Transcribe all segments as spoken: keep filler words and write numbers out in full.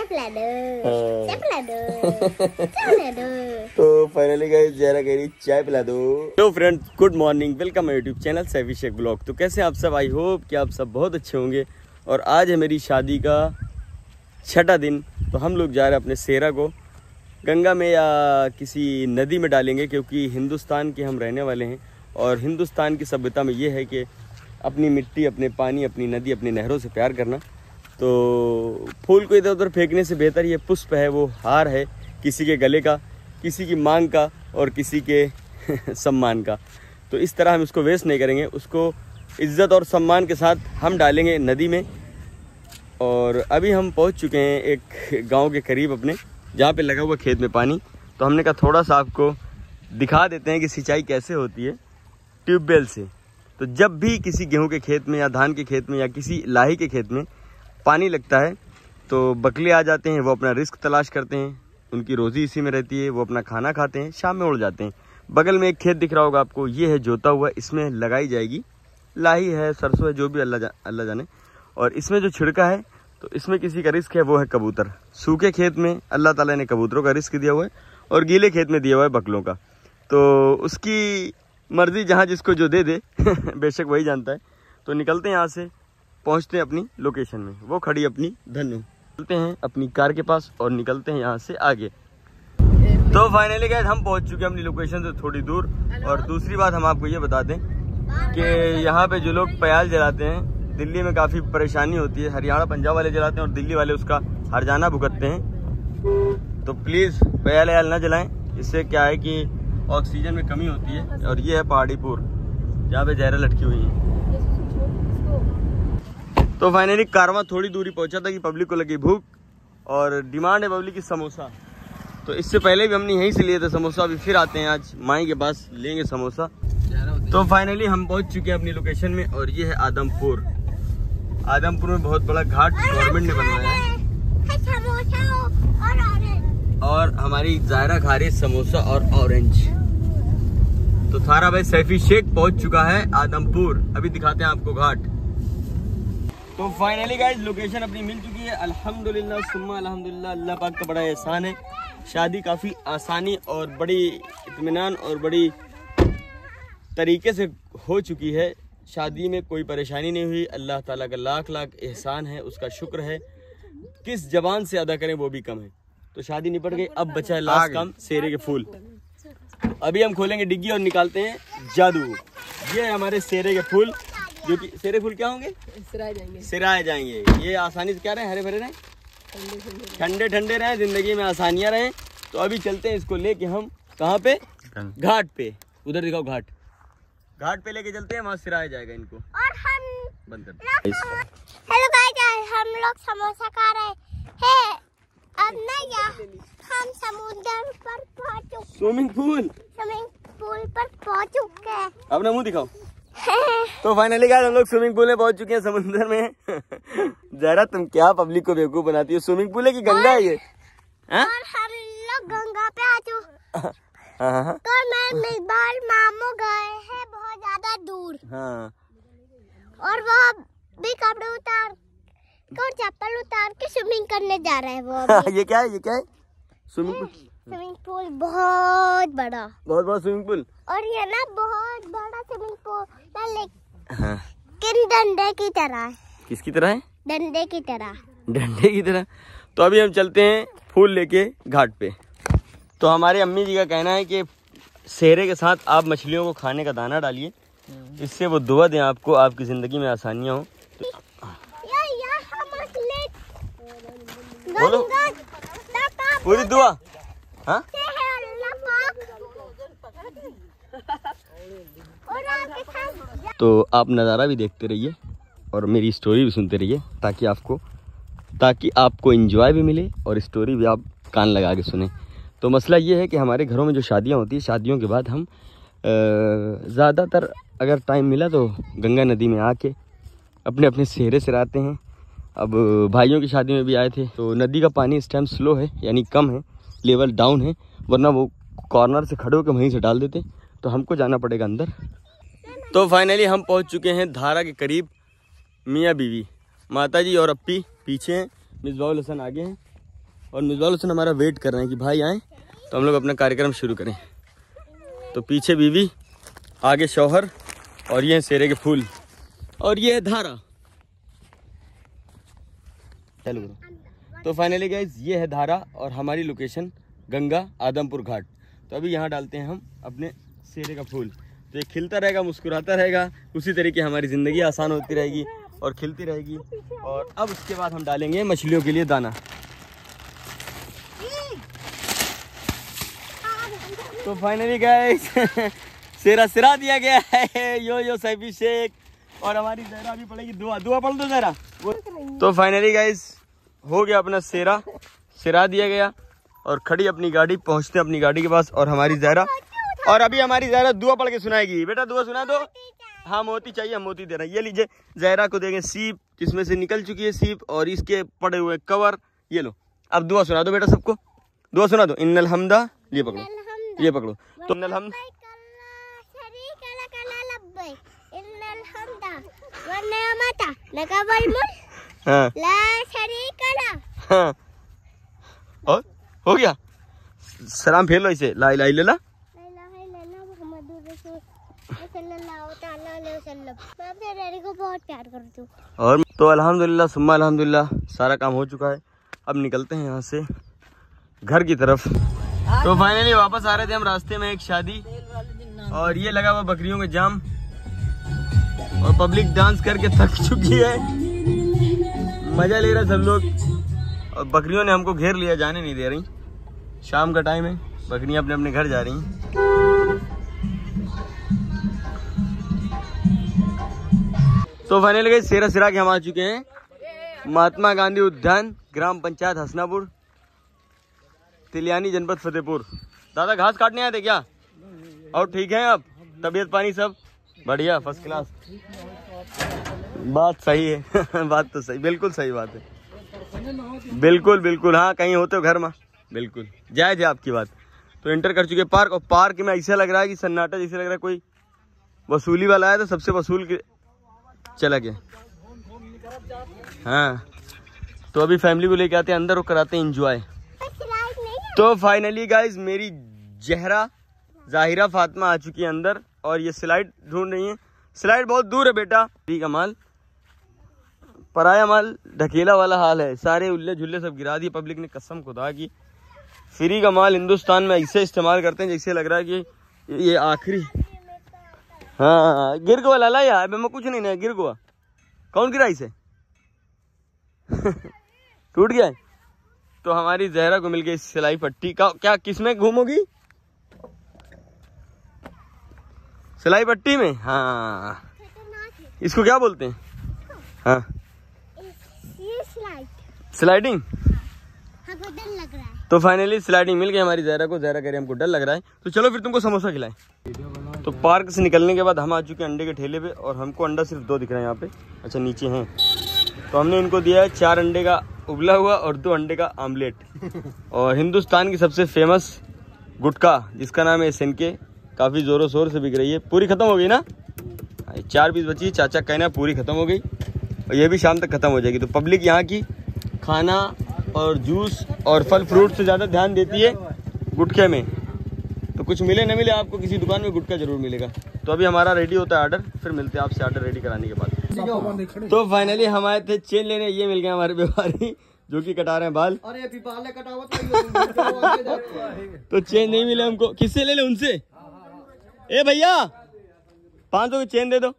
तो finally guys Zahra कह रही चाय पिला दो। तो friends good morning, welcome my YouTube channel Saifi Sheikh blog. तो कैसे आप सब, आई होप कि आप सब बहुत अच्छे होंगे। और आज है मेरी शादी का छठा दिन। तो हम लोग जा रहे हैं अपने सेहरा को गंगा में या किसी नदी में डालेंगे, क्योंकि हिंदुस्तान के हम रहने वाले हैं और हिंदुस्तान की सभ्यता में ये है कि अपनी मिट्टी, अपने पानी, अपनी नदी, अपनी नहरों से प्यार करना। तो फूल को इधर उधर फेंकने से बेहतर ये पुष्प है, वो हार है किसी के गले का, किसी की मांग का और किसी के सम्मान का। तो इस तरह हम इसको वेस्ट नहीं करेंगे, उसको इज़्ज़त और सम्मान के साथ हम डालेंगे नदी में। और अभी हम पहुंच चुके हैं एक गांव के करीब अपने, जहां पे लगा हुआ खेत में पानी। तो हमने कहा थोड़ा सा आपको दिखा देते हैं कि सिंचाई कैसे होती है ट्यूबवेल से। तो जब भी किसी गेहूं के खेत में या धान के खेत में या किसी लाही के खेत में पानी लगता है तो बकले आ जाते हैं, वो अपना रिस्क तलाश करते हैं, उनकी रोज़ी इसी में रहती है, वो अपना खाना खाते हैं, शाम में उड़ जाते हैं। बगल में एक खेत दिख रहा होगा आपको, ये है जोता हुआ, इसमें लगाई जाएगी लाही है, सरसों है, जो भी अल्लाह जा, अल्लाह जाने। और इसमें जो छिड़का है तो इसमें किसी का रिस्क है, वो है कबूतर। सूखे खेत में अल्लाह ताला ने कबूतरों का रिस्क दिया हुआ है और गीले खेत में दिया हुआ है बकलों का। तो उसकी मर्जी, जहाँ जिसको जो दे दे बेशक वही जानता है। तो निकलते हैं यहाँ से, पहुँचते हैं अपनी लोकेशन में। वो खड़ी अपनी धनु, चलते हैं अपनी कार के पास और निकलते हैं यहाँ से आगे। तो फाइनली गाइस हम पहुँच चुके हैं अपनी लोकेशन से थोड़ी दूर। और दूसरी बात हम आपको ये बता दें कि यहाँ पे जो लोग प्याज जलाते हैं, दिल्ली में काफ़ी परेशानी होती है। हरियाणा पंजाब वाले जलाते हैं और दिल्ली वाले उसका हरजाना भुगतते हैं। तो प्लीज़ प्याज व्याज ना जलाएं, इससे क्या है कि ऑक्सीजन में कमी होती है। और ये है पहाड़ीपुर, जहाँ पे ज़हरा लटकी हुई है। तो फाइनली कारवां थोड़ी दूरी पहुंचा था कि पब्लिक को लगी भूख और डिमांड है पब्लिक की समोसा। तो इससे पहले भी हमने यहीं से लिए थे समोसा, अभी फिर आते हैं आज माई के पास लेंगे समोसा। तो फाइनली हम पहुंच चुके हैं अपनी लोकेशन में और ये है आदमपुर। आदमपुर में बहुत बड़ा घाट गवर्नमेंट ने बनवाया है और हमारी ज़हरा खा रही समोसा और ऑरेंज। तो थारा भाई सैफी शेख पहुंच चुका है आदमपुर। अभी दिखाते हैं आपको घाट। तो फाइनली गाइस लोकेशन अपनी मिल चुकी है, अल्हम्दुलिल्लाह सुम्मा अल्हम्दुलिल्लाह। अल्लाह पाक का बड़ा एहसान है, शादी काफ़ी आसानी और बड़ी इत्मीनान और बड़ी तरीके से हो चुकी है। शादी में कोई परेशानी नहीं हुई। अल्लाह ताला का लाख लाख एहसान है, उसका शुक्र है। किस जबान से अदा करें वो भी कम है। तो शादी निपट गई, अब बचा है लास्ट काम, सेहरे के फूल। अभी हम खोलेंगे डिग्गी और निकालते हैं जादू। ये है हमारे सेहरे के फूल, जो कि सेहरे फूल क्या होंगे, सिराए जाएंगे। सिराए जाएंगे। ये आसानी से क्या रहे, हरे भरे रहे, ठंडे ठंडे रहे, जिंदगी में आसानियां रहे। तो अभी चलते हैं इसको लेके हम कहाँ पे, घाट पे। उधर दिखाओ घाट, घाट पे लेके चलते हैं, वहाँ सिराया जाएगा इनको। और हम बंद कर। हेलो गाइस, हम लोग समोसा खा रहे हैं। अब ना या हम समुद्र पर पहुंच चुके, स्विमिंग पूल स्विमिंग पूल पर पहुंच चुके हैं। अपना मुंह दिखाओ। तो फाइनली गाइस हम लोग स्विमिंग पूल में पहुंच चुके हैं, समुद्र में। ज़हरा तुम क्या पब्लिक को बेवकूफ बनाती हो, स्विमिंग पूल है कि गंगा है ये? और हम लोग गंगा पे आ चुके। तो मैं इस बार मामू गए हैं बहुत ज्यादा दूर। हाँ। और वो भी कपड़े उतार और चप्पल उतार के स्विमिंग करने जा रहे हैं वो। ये क्या है, ये क्या है? स्विमिंग पूल, स्विमिंग पूल बहुत बड़ा, बहुत बड़ा स्विमिंग पूल। और ये ना बहुत बड़ा स्विमिंग पूल, लेकिन डंडे की तरह है। किसकी तरह है? डंडे की तरह, डंडे की तरह। तो अभी हम चलते हैं फूल लेके घाट पे। तो हमारे अम्मी जी का कहना है कि सेहरे के साथ आप मछलियों को खाने का दाना डालिए, इससे वो दुआ दें आपको, आपकी ज़िंदगी में आसानियाँ हों। बोलो पूरी दुआ। हाँ तो आप नज़ारा भी देखते रहिए और मेरी स्टोरी भी सुनते रहिए, ताकि आपको ताकि आपको एंजॉय भी मिले और स्टोरी भी आप कान लगा के सुने। तो मसला ये है कि हमारे घरों में जो शादियाँ होती है, शादियों के बाद हम ज़्यादातर अगर टाइम मिला तो गंगा नदी में आके अपने अपने सेहरे से रहते हैं। अब भाइयों की शादी में भी आए थे, तो नदी का पानी इस टाइम स्लो है, यानी कम है, लेवल डाउन है, वरना वो कॉर्नर से खड़े होकर वहीं से डाल देते। तो हमको जाना पड़ेगा अंदर। तो फाइनली हम पहुंच चुके हैं धारा के करीब। मियाँ बीवी, माता जी और अप्पी पीछे हैं, मिसबाहुल हसन आगे हैं और मिसबाह हुसैन हमारा वेट कर रहे हैं कि भाई आए तो हम लोग अपना कार्यक्रम शुरू करें। तो पीछे बीवी, आगे शौहर, और ये है सेरे के फूल, और ये है धारा। चलो तो फाइनली गाइस ये है धारा और हमारी लोकेशन गंगा आदमपुर घाट। तो अभी यहाँ डालते हैं हम अपने सेरे का फूल, तो ये खिलता रहेगा, मुस्कुराता रहेगा, उसी तरीके हमारी ज़िंदगी आसान होती रहेगी और खिलती रहेगी। और अब उसके बाद हम डालेंगे मछलियों के लिए दाना। तो फाइनली गाइस सेरा सिरा दिया गया है। यो यो सैफी शेख, और हमारी जहरा भी पड़ेगी दुआ। दुआ पढ़ दो जहरा। तो फाइनली गाइस हो गया अपना सेरा, सिरा दिया गया और खड़ी अपनी गाड़ी, पहुंचते अपनी गाड़ी के पास। और हमारी जहरा, और अभी हमारी जहरा दुआ पढ़ के सुनाएगी। बेटा दुआ सुना दो। हाँ मोती चाहिए, हम मोती दे रहे हैं। ये लीजिए, जहरा को देंगे सीप, जिसमें से निकल चुकी है सीप, और इसके पड़े हुए कवर। ये लो, अब दुआ सुना दो बेटा सबको, दुआ सुना दो। इन्नल हमदा, ये पकड़ो, ये पकड़ो। तो इन्नल हम हाँ हाँ, और हो गया। सलाम फेर लो इसे, ला इलाहा इल्लल्लाह। को बहुत प्यार करती हूँ। और तो अल्हम्दुलिल्लाह सुम्मा अल्हम्दुलिल्लाह सारा काम हो चुका है। अब निकलते हैं यहाँ से घर की तरफ। तो फाइनली वापस आ रहे थे हम, रास्ते में एक शादी, और ये लगा हुआ बकरियों का जाम, और पब्लिक डांस करके थक चुकी है, मजा ले रहा सब लोग, और बकरियों ने हमको घेर लिया, जाने नहीं दे रही। शाम का टाइम है, बकरियां अपने अपने घर जा रही हैं। तो फाइनली गए सेरा सिरा के हम आ चुके हैं महात्मा गांधी उद्यान, ग्राम पंचायत हसनापुर, तिलियानी, जनपद फतेहपुर। दादा घास काटने आए थे क्या? और ठीक है अब, तबीयत पानी सब बढ़िया, फर्स्ट क्लास। बात सही है बात तो सही, बिल्कुल सही बात है, बिल्कुल बिल्कुल। हाँ कहीं होते हो घर में, बिल्कुल जायज है आपकी बात। तो एंटर कर चुके पार्क, और पार्क में ऐसा लग रहा है कि सन्नाटा, जैसे लग रहा है कोई वसूली वाला आया तो सबसे वसूल के चला गया। हाँ तो अभी फैमिली को लेके आते हैं अंदर और कराते हैं एंजॉय। तो फाइनली गाइज मेरी जहरा जाहिरा फातिमा आ चुकी है अंदर, और ये स्लाइड ढूंढ रही है। स्लाइड बहुत दूर है बेटा, ठीक है माल, पराया माल, ढकेला वाला हाल है। सारे उल्ले झुल्ले सब गिरा दिए पब्लिक ने, कसम खुदा की। फ्री का माल हिंदुस्तान में ऐसे इस्तेमाल करते हैं जैसे लग रहा है कि ये आखिरी। हाँ गिर गया लाला यार, मैं कुछ नहीं ना गिर गया। कौन गिरा इसे टूट गया है। तो हमारी जहरा को मिल गई सिलाई पट्टी का, क्या किसमें घूमोगी? सिलाई पट्टी में। हाँ इसको क्या बोलते हैं? हाँ स्लाइडिंग। हमको डर लग रहा है। तो फाइनली स्लाइडिंग मिल गई हमारी जहरा को। जहरा कह रही हमको डर लग रहा है, तो चलो फिर तुमको समोसा खिलाएं। तो पार्क से निकलने के बाद हम आ चुके हैं अंडे के ठेले पे, और हमको अंडा सिर्फ दो दिख रहा है यहाँ पे। अच्छा नीचे हैं, तो हमने इनको दिया है चार अंडे का उबला हुआ और दो अंडे का आमलेट। और हिंदुस्तान की सबसे फेमस गुटखा जिसका नाम है एस एन के, काफ़ी ज़ोरों शोर से बिक रही है। पूरी ख़त्म हो गई ना, चार पीस बची, चाचा कहना पूरी ख़त्म हो गई, और ये भी शाम तक ख़त्म हो जाएगी। तो पब्लिक यहाँ की खाना और जूस और फल फ्रूट से ज़्यादा ध्यान देती है गुटखे में। तो कुछ मिले न मिले, आपको किसी दुकान में गुटखा जरूर मिलेगा। तो अभी हमारा रेडी होता है ऑर्डर, फिर मिलते हैं आपसे ऑर्डर रेडी कराने के बाद। तो फाइनली हम आए थे चेन लेने, ये मिल गया हमारे व्यापारी जो कि कटा रहे हैं बाल। अरे तो चेन नहीं मिले हमको, किससे ले ले? उनसे। ए भैया पाँच सौ की चेन दे दो।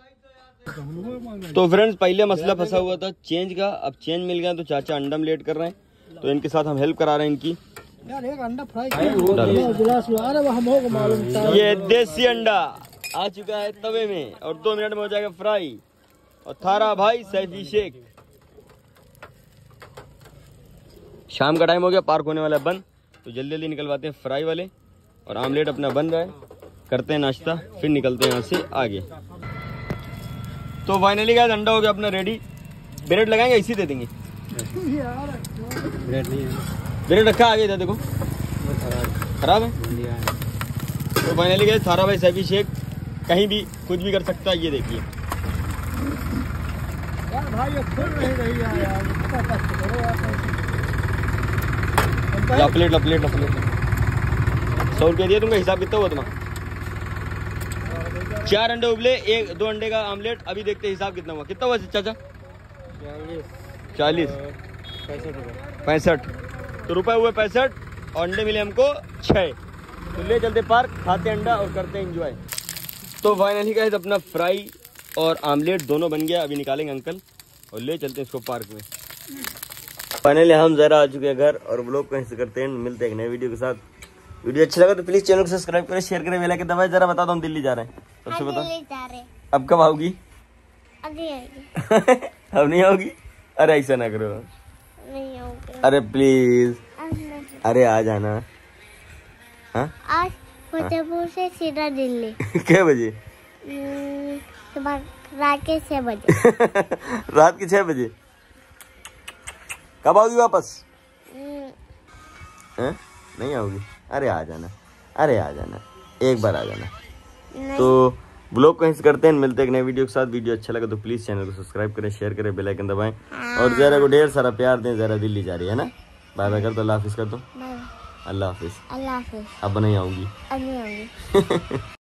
तो फ्रेंड्स पहले मसला फंसा हुआ था चेंज का, अब चेंज मिल गया। तो चाचा अंडा लेट कर रहे हैं, तो इनके साथ हम हेल्प करा रहे हैं इनकी। यार एक अंडा फ्राई ये देसी अंडा आ चुका है तवे में, और दो मिनट में हो जाएगा फ्राई। और थारा भाई सैफी शेख। शाम का टाइम हो गया, पार्क होने वाला है बंद, तो जल्दी जल्दी निकलवाते हैं फ्राई वाले। और आमलेट अपना बन रहा है, करते हैं नाश्ता, फिर निकलते हैं यहाँ से आगे। तो फाइनली गाइस अंडा हो गया अपना रेडी। ब्रेड लगाएंगे, इसी दे देंगे। ब्रेड नहीं है, ब्रेड रखा आगे था, देखो खराब है। तो फाइनली गाइस थारा भाई सैफी शेख कहीं भी कुछ भी कर सकता है, ये देखिए। ला प्लेट ला प्लेट ला प्लेट सौ रुपया दिया तुमका। हिसाब कितना हुआ तुम्हारा? चार अंडे उबले, एक दो अंडे का आमलेट। अभी देखते हिसाब कितना हुआ। कितना हुआ चाचा? चालीस पैंसठ। तो रुपए हुए पैंसठ और अंडे मिले हमको छः। तो ले चलते पार्क, खाते अंडा और करते एंजॉय। तो फाइनली गाइस अपना फ्राई और आमलेट दोनों बन गया। अभी निकालेंगे अंकल और ले चलते हैं इसको पार्क में। फाइनली हम जरा आ चुके हैं घर और ब्लॉग को ऐसे करते हैं। मिलते हैं एक नए वीडियो के साथ। वीडियो अच्छा लगा तो प्लीज चैनल को सब्सक्राइब करें, शेयर करें, बेल आइकन दबाएं। जरा बता दो हम दिल्ली जा रहे हैं। सबसे बता अब कब आओगी? अभी आएगी। अब नहीं आओगी? अरे ऐसा ना करो, नहीं आऊंगी। अरे प्लीज, अरे आ जाना। हाँ आज फतेहपुर से सीधा दिल्ली। क्या बजे? सुबह रात के छह बजे। रात के छह बजे। कब आओगी वापस? है? नहीं आओगी? अरे आ जाना, अरे आ जाना, एक बार आ जाना। तो ब्लॉग को ऐसे करते हैं। मिलते हैं एक नए वीडियो के साथ। वीडियो अच्छा लगा तो प्लीज चैनल को सब्सक्राइब करें, शेयर करें, बेल आइकन दबाएं और जरा को ढेर सारा प्यार दें। जरा दिल्ली जा रही है ना। बाय बाय कर दो, अल्लाह हाफिज कर दो। अल्लाह हाफिज। अल्लाह हाफिज। अब नहीं आऊंगी। अब नहीं आऊंगी।